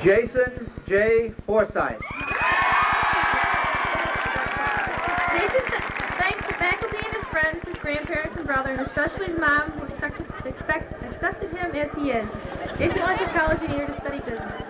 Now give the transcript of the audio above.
Jason J. Forsythe. Jason thanks the faculty and his friends, his grandparents and brother, and especially his mom, who accepted him as he is. Jason went to college and here to study business.